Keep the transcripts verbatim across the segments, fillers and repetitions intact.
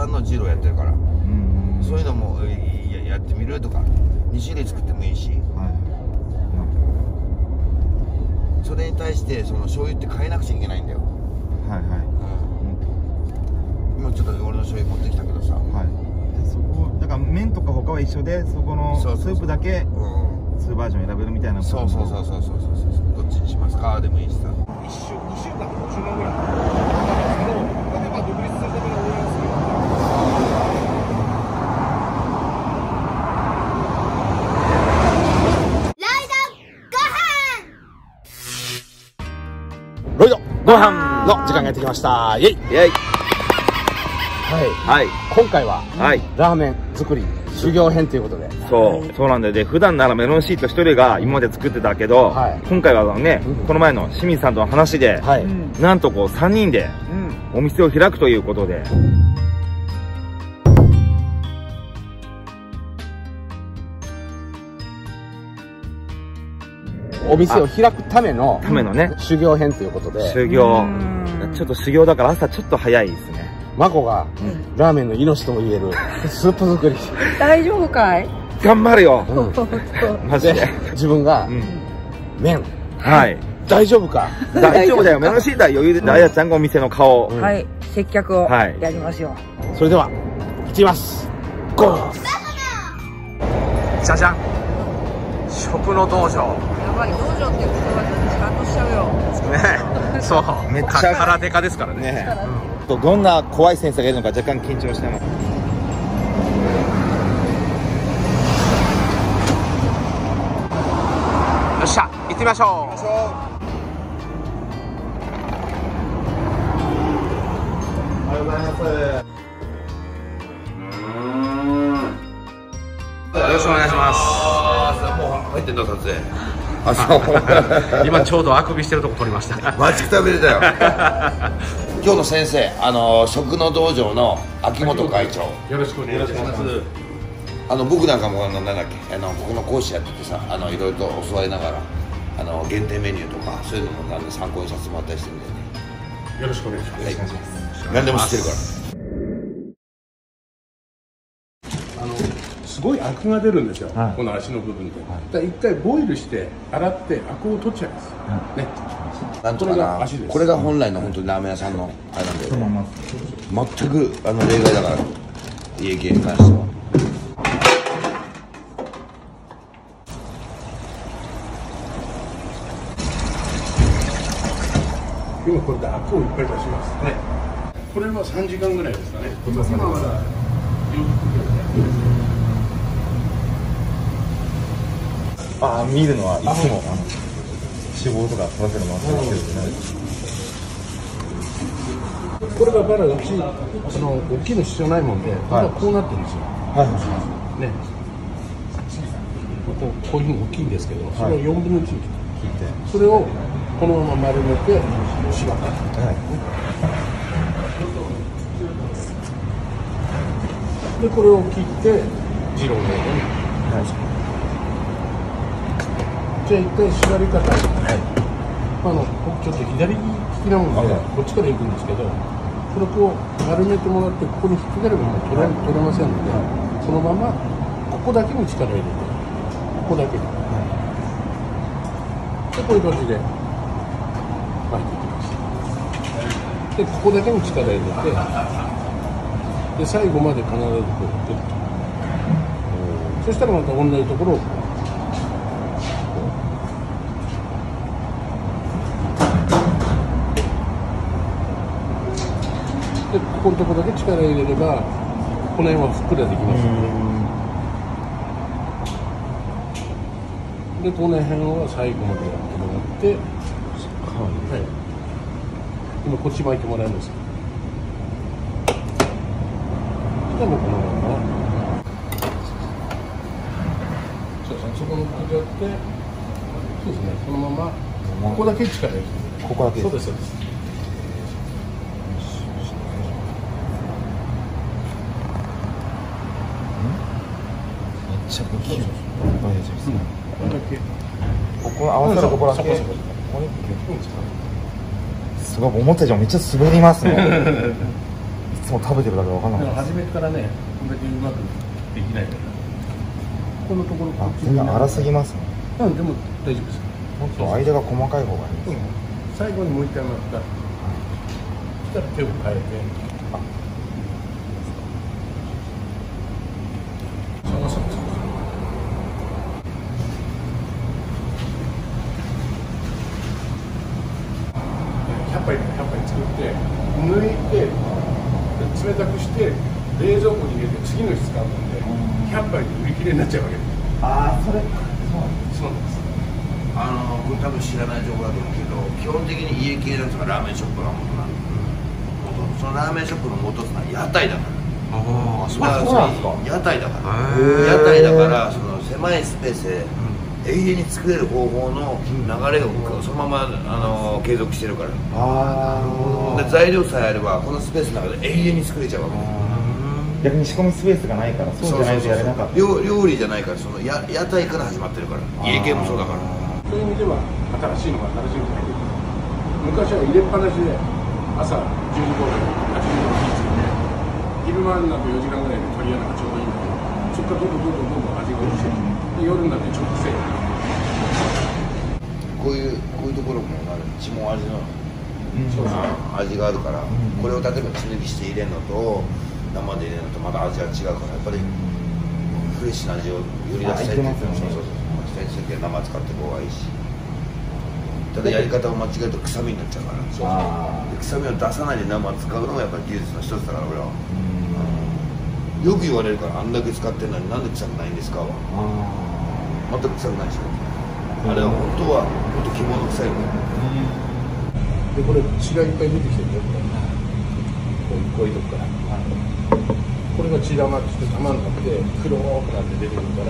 番のジローやってるから、そういうのもやってみるとか、に種類作ってもいいし、それに対してその醤油って変えなくちゃいけないんだよ。はいはい、うん、今ちょっと俺の醤油持ってきたけどさ、はい、 そこだから麺とか他は一緒で、そこのスープだけにバージョン選べるみたいな。 そうそうそうそうそうそうそう、どっちにしますかでもいいしさ、いっしゅうにしゅうかんごしゅうかんぐらい例えば独立するための応援をする。ロイドご飯の時間がやってきました。イエイイエイ。はいはい、今回は、はい、ラーメン作り修行編ということで、 そうそうなんだよ。で普段ならメロンシート一人が今まで作ってたけど、はい、今回はね、うん、この前の清水さんとの話で、はい、なんとこうさんにんでお店を開くということで、 お店を開くためのためのね修行編ということで、 修行ちょっと修行だから朝ちょっと早いですね。 マコが、うん、ラーメンの命とも言えるスープ作り大丈夫かい。 頑張るよ、うん、マジで。 自分が、うん、麺、 はい、 大丈夫か。 大丈夫だよ。メロンシートは余裕で、あやちゃんがお店の顔、 うん、はい、接客をやりますよ、はい、 それでは行ってみます。ゴー。じゃじゃん、食の道場。 やばい、道場っていう言葉ちょっとちゃんとしちゃうよね。そう、めっちゃ空手家ですからね。うん、どんな怖い先生がいるのか若干緊張してます。よっしゃ、行ってみましょう。おはようございます。よろしくお願いします。もう入ってんだ撮影。あ、そう。今ちょうどあくびしてるとこ撮りました。待ちくたびれたよ。今日の先生、あの食の道場の秋元会長。 よろしくお願いします。 あの僕なんかもなんだっけ、あのここの講師やっててさ、あのいろいろと教わりながら、あの限定メニューとかそういうのもなんで参考にさせてもらったりしてるんだよね。 よろしくお願いします。はい、 何でも知ってるから。 すごいアクが出るんですよ、はい、この足の部分で、はい、一回ボイルして洗ってアクを取っちゃいます、はい、ね。 なんとかな、これが本来の本当にラーメン屋さんのあれなんだよね。全くあの例外だから、家系に関しては。 今これでアクをいっぱい出しますね。これはさんじかんぐらいですかね。今はよんじゅっぷんぐらい。 ああ、見るのはいつもあの脂肪とか取らせるの忘れてるんでね。 これがバラうちその大きいの必要ないもんで、はい、こうなってるんですよ。はいね。こうこういうふうに大きいんですけど、それをよんぶんのいちに切って、それをこのまま丸めて縛って。はい。でこれを切ってジローのように。はい。じゃあ一回縛り方、はい、あの僕ちょっと左利きなもので、はい、こっちから行くんですけど、それをこう丸めてもらってここに引っ掛ければもう取れ、取れませんので、はい、そのままここだけに力を入れて、ここだけに、はい、でこういう感じで巻いていきます。でここだけに力を入れて、で最後まで必ずこうやってると、そしたらまた同じところをでここのところだけ力入れればこの辺はふっくらできますので、でこの辺は最後までやってもらって、はい、今こっち巻いてもらうんですよ。でもこのままそうですね、そこのここやって、そうですね、このままここだけ力入れて、 ここだけ、 そうですそうです。 ここ合わせるところだけ。すごい思った以上めっちゃ滑りますね。いつつも食べてるだけわかんない。 初めからね、こんだけうまくできないから。このところ、 あ、全然粗すぎますね。 うん、でも大丈夫です。 もっと間が細かい方がいいです。 最後にもう一回また、そしたら手を変えて。そうそうそう。ひゃっぱいひゃっぱい作って抜いて冷たくして冷蔵庫に入れて次の日使うのでひゃっぱいで売り切れになっちゃうわけです。ああ、それそうなんです。 あのこれ多分知らない情報だと思うけど、基本的に家系のやつがラーメンショップが元なんで、そのラーメンショップの元ってのは屋台だから。ああ、そうなんですか。屋台だから屋台だからその狭いスペースで永遠に作れる方法の流れをそのままあの継続してるから。ああ、材料さえあればこのスペースの中で永遠に作れちゃうわけ。 逆に仕込みスペースがないから、そうじゃないとやれなかった。 料理じゃないから、その屋台から始まってるから、家系もそうだから。 そういう意味では新しいのが新しいのが入ってくる。昔は入れっぱなしで朝じゅうじ頃はちじ頃火つけて昼間になってよじかんぐらいで取り穴がちょうどいいんだけど、そこからどんどんどんどんどんどん味が落ちてで夜になってちょっとせいこういうこういうところもある血も味の、うん、そう味があるから、うん、これを例えば血抜きして入れるのと生で入れるのとまた味が違うから、やっぱりフレッシュな味をより出したいっていうのは、そうそうそう、生使ってる方がいいし、ただやり方を間違えると臭みになっちゃうから、そうそう臭みを出さないで生使うのがやっぱり技術の一つだから。俺はよく言われるから、あんだけ使ってるのになんで臭くないんですかは全く臭くないでしょ。あれは本当はもっと肝の臭いので、これ血がいっぱい出てきてるよ、こういうとこからこれが血玉って玉になって黒くなって出てくるから、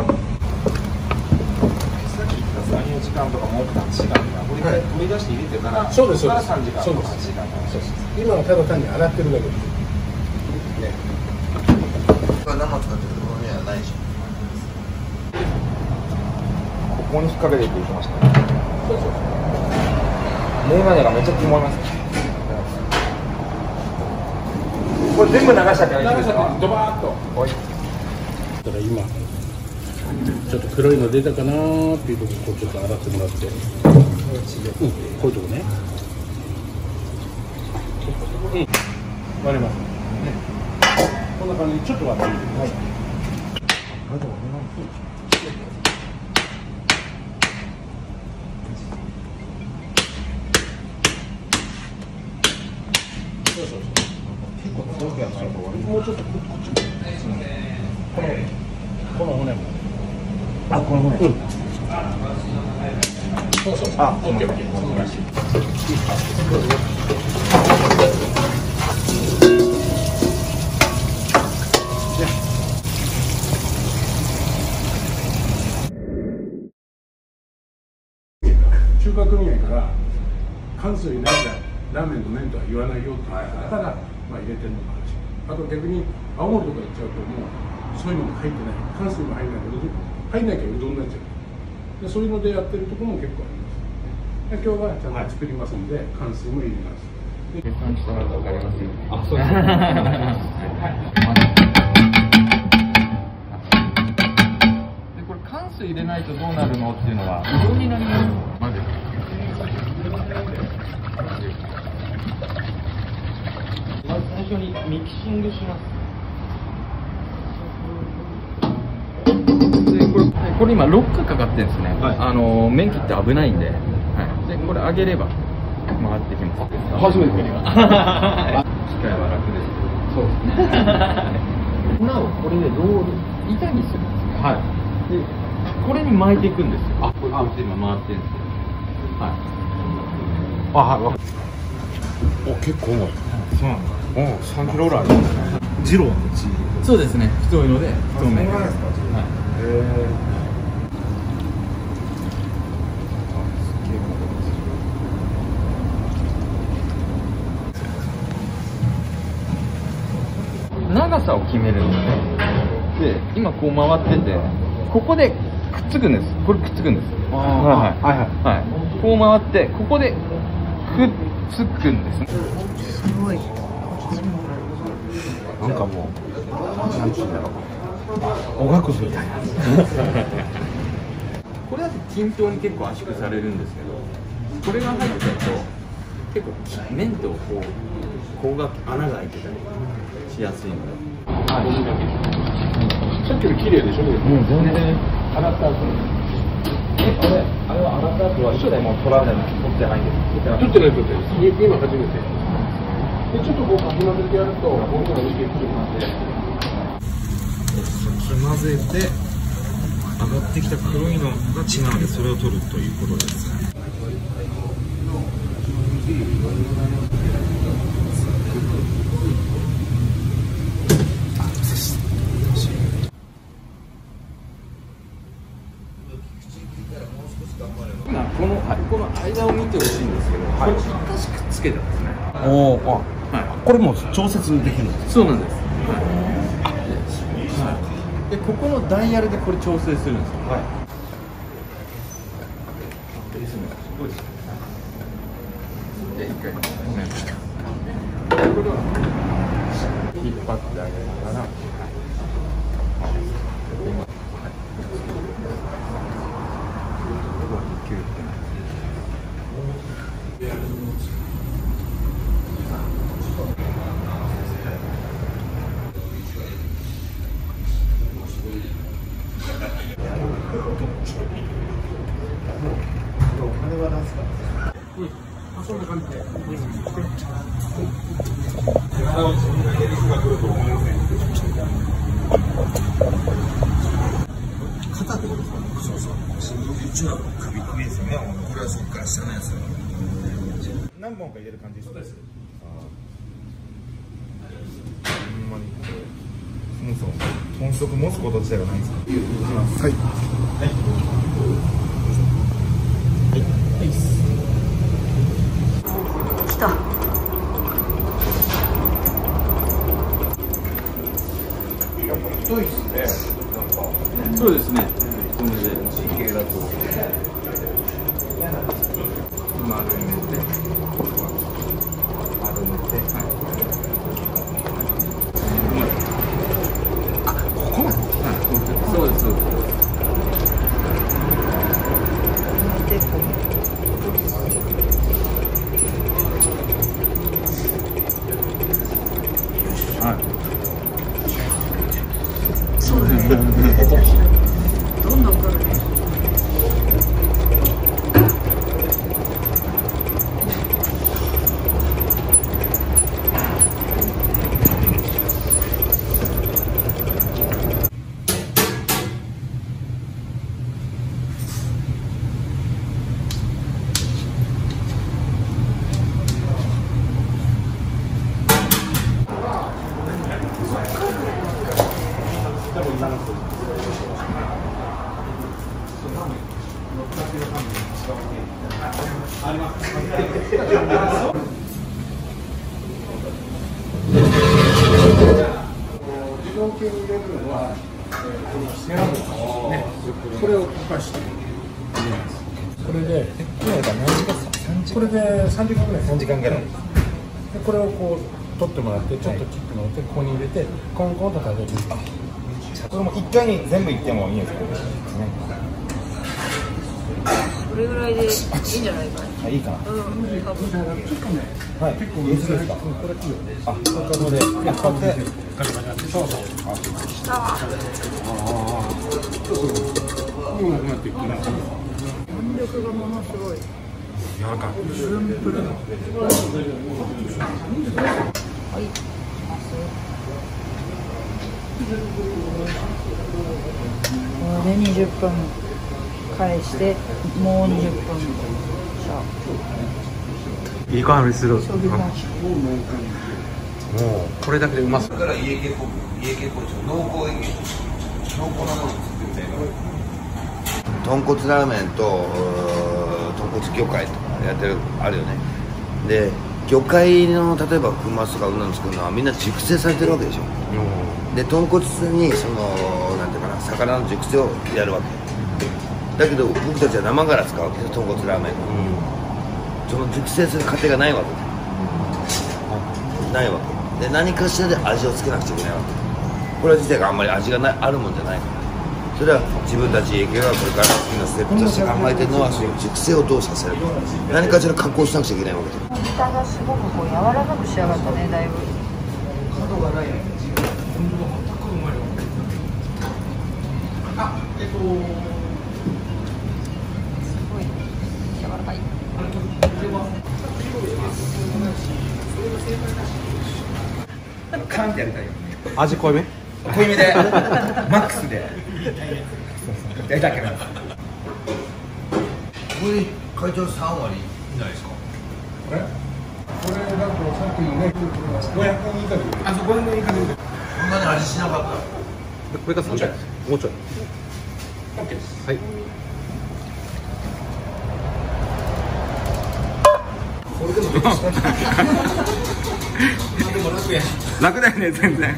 さっき言ったさん、よじかんとかもっとはちじかんが取り出して入れてから、 そうです、そうです、 さんじかんとかはちじかん。 今はただ単に洗ってるだけですね。 これ生使ってるところにはないでしょ。 ここに引っ掛けていきましたね。そうそう。メガネがめっちゃ肝います。これ全部流しちゃって大丈夫ですか？ ドバーッと。はい。だから今ちょっと黒いの出たかなーっていうところをちょっと洗ってもらって、うん、こういうとこね。うん。割れます。ね。こんな感じでちょっと割ってみてください。そうそうそう。もうちょっとこっち。このこの骨も。 あ、この骨。うん。 そうそうそう。 あ、 オッケーオッケー。素晴らしい。中華組合から関水ないからラーメンの麺とは言わないよって言われたから、まあ、入れてるのもあるし、あと逆に青森とか行っちゃうともうそういうのも入ってない、関水も入らないけど入んなきゃうどんになっちゃうで、そういうのでやってるところも結構あります。で今日はちゃんと作りますので、関水も入れます。計算したら分かりますよ。あ、そうですでこれ関水入れないとどうなるのっていうのはうどんになります。まず最初にミキシングします。でこれこれ今ロックかかってるんですね。はい、あの麺切って危ないんで、はい、でこれ上げれば回ってきます。 初めて見た。 機械は楽ですけど。そうですね。粉をこれでロール板にするんですね。はい。でこれに巻いていくんですよ。あ、これこっち今回ってるんですけど。はい。あ、はい。 お、結構重い。 そうなんだ。 うん、三キロぐらいあるんですね。ジローのチーズ。 そうですね。太いので太麺。はい。へえ。長さを決めるんですね。で、今こう回ってて、ここでくっつくんです。これくっつくんです。はいはいはいはい。こう回って、ここでくっつくんですね。 すごい。 なんかもうなんていうんだろう、おがくずみたいなこれだと均等に結構圧縮されるんですけど、これが入ってると結構麺とこうこうが穴が開いてたりしやすいので、はい、 さっきの綺麗でしょ。 もう全然洗った後え、これ、あれは洗った後は一緒でもう取られない、取ってないんです。 取ってない取ってない。今初めて。でちょっとこうかき混ぜてやると僕の意見くるので。 かき混ぜて上がってきた黒いのが血なので、それを取るということです。 今このこの間を見てほしいんですけど、はい、これぴったしくっつけてますね。 おお、あ、 はい、これも調節できるんです。 そうなんです。はい、でここのダイヤルでこれ調整するんですよ。はい。ですね。すごいですね。で一回これは引っ張ってあげながら。 そんな感じで。 肩ってことですか？そうそう。うちは首首ですよね。これはそこから下のやつ。 何本か入れる感じです。そうです。 ほんまにもそう本職持つこと自体がないんですか？はい。はい。はい。 来た。 太いですね。 そうですね。これで地形だと丸めて丸めて、はい。あ、ここまで。はい。そうですそうです。はい。 そうだね。どんどん来るね。 自動系に入れるのは、この背脂ですね。これを溶かして入れます。これで、これでさんじかんぐらい。 さんじかんぐらい。 でこれをこう取ってもらって、ちょっと切ってもらって、ここに入れて、コンコンと食べる。 これも一回に全部いってもいいんですか？ これぐらいでいいんじゃないかな。 あ、いいかな。 うん、多分。 はい。結構水ですか？ これいいよ。 あ、ここでやっぱって。 そうそう。 来た。ああ。もうなくなっていくな。 弾力がものすごい。 柔らかい。 プルンプルン。はい。これでにじゅっぷん返してもうにじゅっぷん。 いい香りする。 そぎましょう。 もうこれだけでうまそう。 だから家系っぽく家系っぽい濃厚営業濃厚なものを作ってる豚骨ラーメンと豚骨魚介とかやってるあるよね。で魚介の例えば粉末とかうなの作るのはみんな熟成されてるわけでしょ。で豚骨にそのなんていうかな魚の熟成をやるわけだけど、僕たちは生殻使うわけですよ、豚骨ラーメン、うん、その熟成する過程がないわけで、うん、ないわけで何かしらで味をつけなくちゃいけないわけ。これ自体があんまり味がないあるもんじゃないから、それは自分たち営業がこれから次のステップとして考えてるのは、その熟成をどうさせるか、何かしら加工しなくちゃいけないわけで。 豚がすごくこう柔らかく仕上がったね、だいぶ。すごい柔らかい。 カンってやりたいよ。 味濃いめ濃いめでマックスでやりたいけど、これ会長さん割いいんじゃないですか。 これこれだとさっきのねごひゃくえん以下で、 あそこごひゃくえん以下で、 こんなに味しなかった。 これがさんびゃくもうちょい OK です。 はい。 これでもでも楽や。 楽だよね、全然。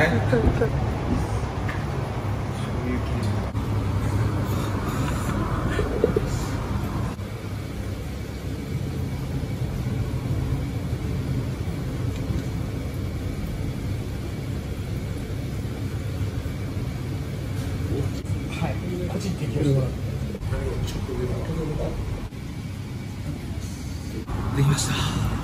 はい、こっち行っていける。 できました。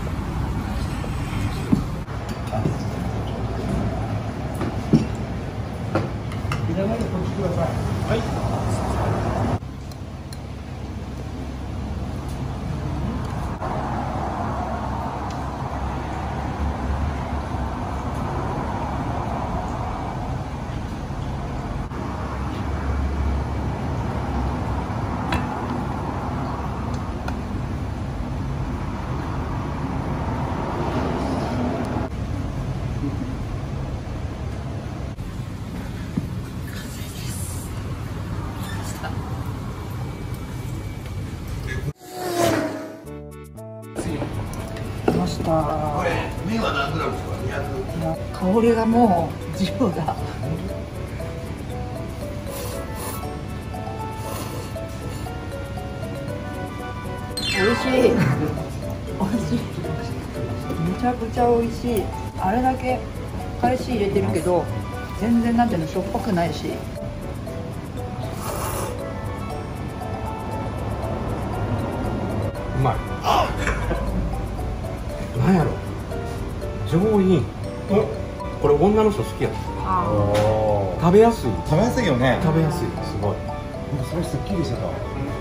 来ました。 これ麺は何グラムですか。にひゃく。 もう香りがもうじゅうだ。美味しい。美味しい。めちゃくちゃ美味しい。あれだけ返し入れてるけど、全然なんていうのしょっぱくないし。 うまい。なんやろ、上品。これ女の人好きやん。食べやすい。 食べやすいよね。 食べやすい。すごい。 それすっきりしてた。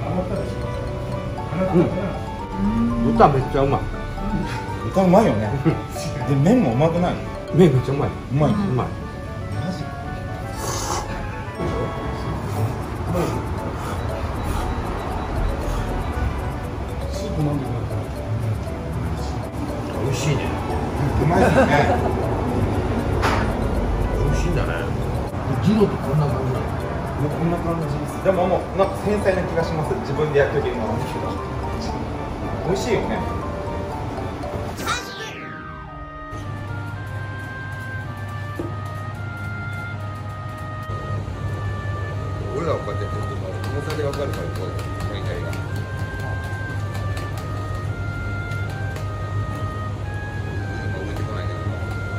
うん。豚めっちゃうまい。 豚うまいよね。で麺もうまくない。 麺めっちゃうまい。 うまい。 うまい。 マジ。 スープ飲んでください。 美味しいね。 うまいですね。 美味しいんだね。ジロってこんな感じなの。 こんな感じです。でももうなんか繊細な気がします。自分でやるときの美味しいよね。 俺らはこうやってやってると重さで分かるから、こう大体が。動いてこないけども。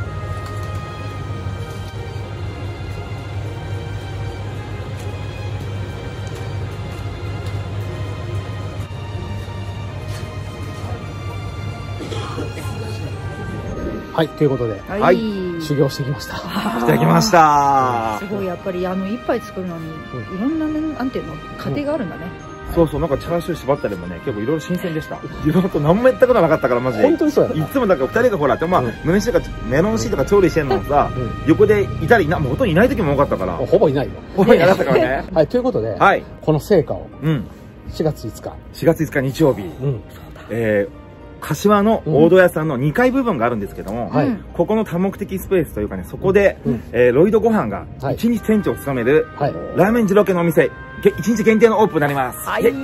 はい、ということで、 はい、 はい、修行してきました。 してきましたすごいやっぱりあの一杯作るのにいろんなね、なんていうの過程があるんだね。 そうそう、なんかチャーシュー縛ったりもね、結構いろいろ新鮮でした。自分と何もやったことなかったからマジで。 本当にそうやな。 いつもなんかふたりがほら、まあ、胸シとかメロンシーとか調理してんのさ、横でいたりな、もうほとんどいない時も多かったから。 ほぼいないよ。 ほぼいなかったからね。 はい、ということで、 はい、 この成果をうんしがついつか、 しがついつか日曜日、 うん、 えー柏の大戸屋さんのにかい部分があるんですけども、 はい、 ここの多目的スペースというかね、そこで、 うん、 えー、ロイドご飯がはい、 いちにち店長を務める、 はい、 ラーメン二郎家のお店、いちにち限定のオープンになります。 はい。えっ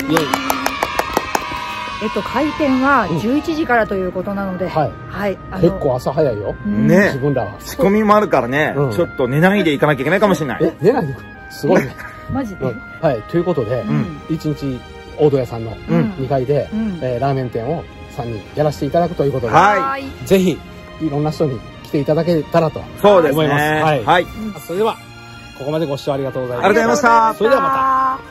と開店はじゅういちじからということなので、 はい、 はい、 結構朝早いよ。 ね、 自分らは。 仕込みもあるからね、ちょっと寝ないでいかなきゃいけないかもしれない。 え、寝ないですごいね。 マジで。 はい、ということで、いちにち大戸屋さんのにかいで、えー、ラーメン店をさんにんやらせていただくということで、 はい、 ぜひいろんな人に来ていただけたらとそうですね。 思います。はい。 はい。 それでは、ここまでご視聴ありがとうございました。 ありがとうございました。 それではまた。